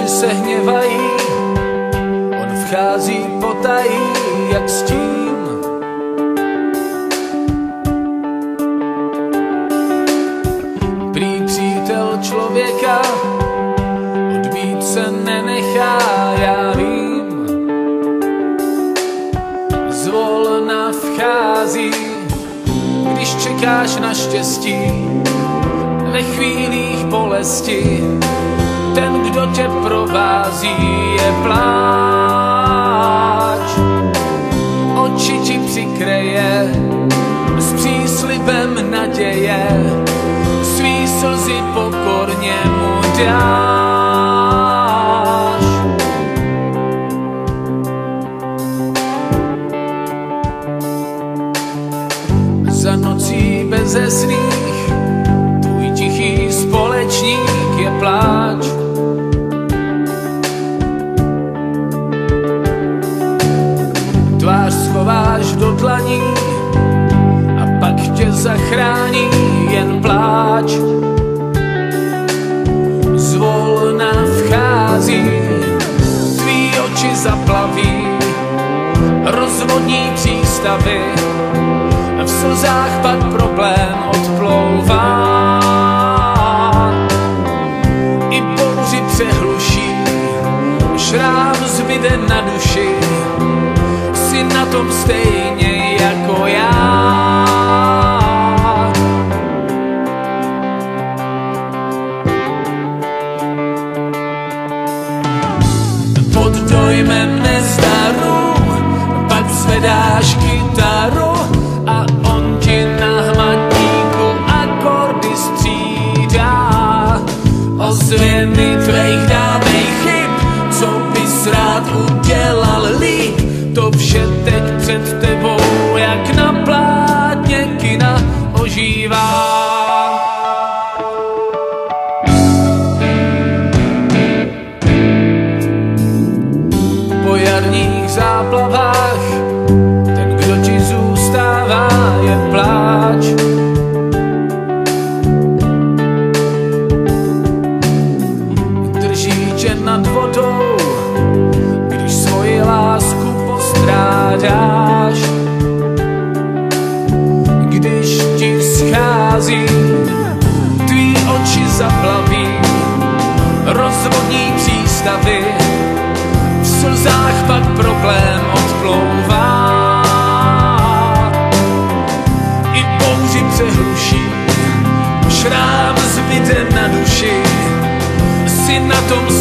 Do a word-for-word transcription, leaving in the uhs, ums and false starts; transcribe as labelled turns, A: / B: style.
A: oči se hněvají, on vchází potají, jak stín. Prý přítel člověka odbít se nenechá, já vím. Zvolna vchází, když čekáš na štěstí, ve chvílích bolesti. Ten, kdo tě provází, je pláč. Oči ti přikryje s příslibem naděje, svý slzy pokorně mu dáš. Za nocí beze sných tvůj tichý společník je pláč. Tvář schováš do dlaní a pak tě zachrání jen pláč. Zvolna vchází, tvý oči zaplaví, rozvodní přístavy, v slzách pak problém odplouvá. I bouři přehluší, šrám zbyde na duši, jsi na tom stejně jako já. Pod dojmem nezdaru pak zvedáš kytaru a on ti na hmatníku akordy střídá. Ozvěny tvých dávných chyb, co bys rád udělal líp, to vše teď před tebou jak na plátně kina ožívá. Po jarních záplavách ten, kdo ti zůstává, je pláč. Drží tě nad vodou, když svoji lásku postrádáš. Když ti schází, tvý oči zaplaví, rozvodní přístavy, v slzách pak problém odplouvá. I bouři přehluší, šrám zbyde na duši, jsi na tom